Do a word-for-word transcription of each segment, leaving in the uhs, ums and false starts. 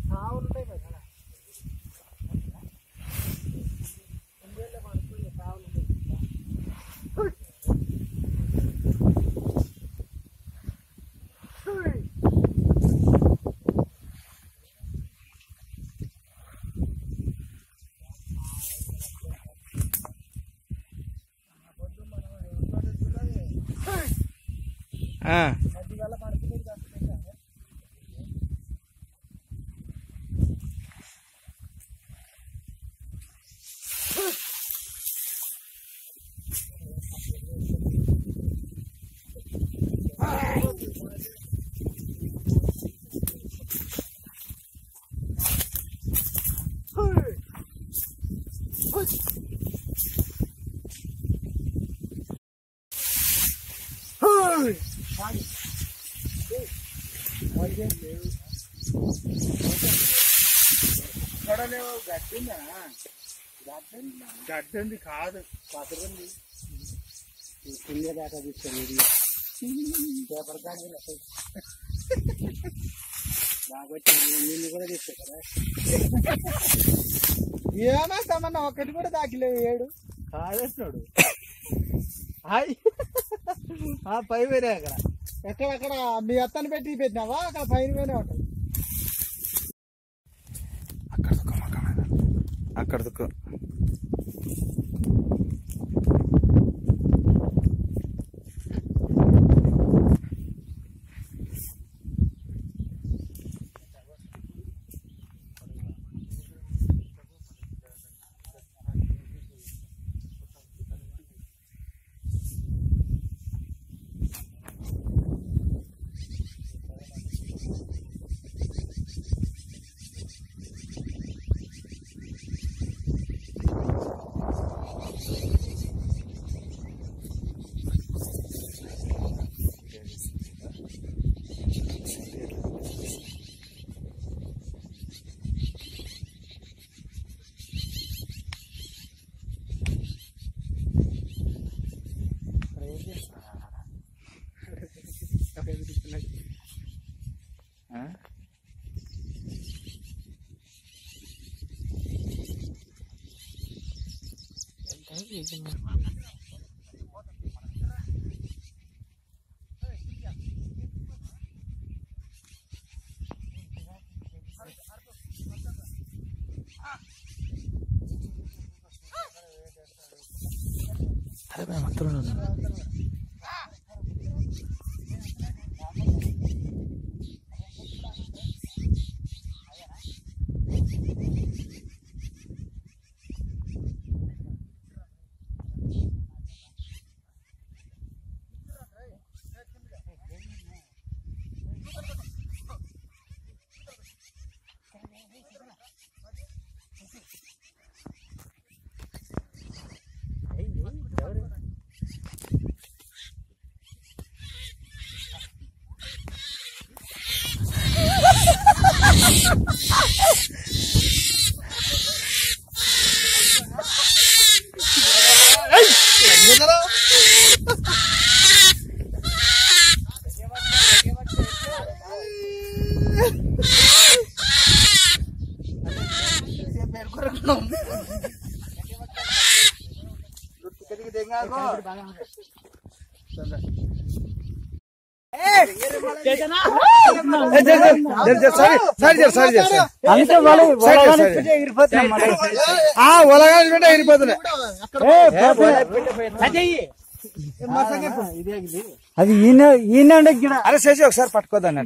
గడ్డంది కాదు పసరంది పుణ్య దాకా తీసుకోండి పేపర్ కానీ కాబట్టి నీళ్ళు కూడా తీసుకోరా ఏమైందమ్మన్నా ఒకటి కూడా దాకిలేవు ఏడు కాదేస్తున్నాడు హాయ్ పై వేరే అక్కడ ఎక్కడక్కడ మీ అత్తని పెట్టి పెట్టినావా అక్కడ పైన వేరే ఉంటుంది అక్కడ దుఃఖం అక్కడ దుఃఖం అరే మేము అత్తలు అది ఈయన ఈయన అరే చేసి ఒకసారి పట్టుకోదాన్ని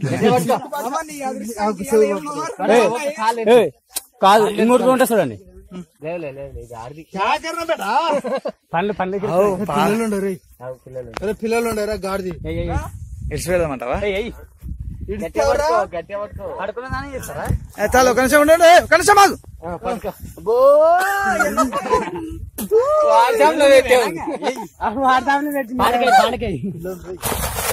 కాదు ఇంకోటి ఉంటా చూడండి పండ్లు పండ్లు పిల్లలు పిల్లలు ఉండరా గాడిది ఇడిచిపోదామంటావా చాలు ఒక నిమిషం ఉండండి ఒక నిమిషం మాకు వాడతాంలో పెట్టి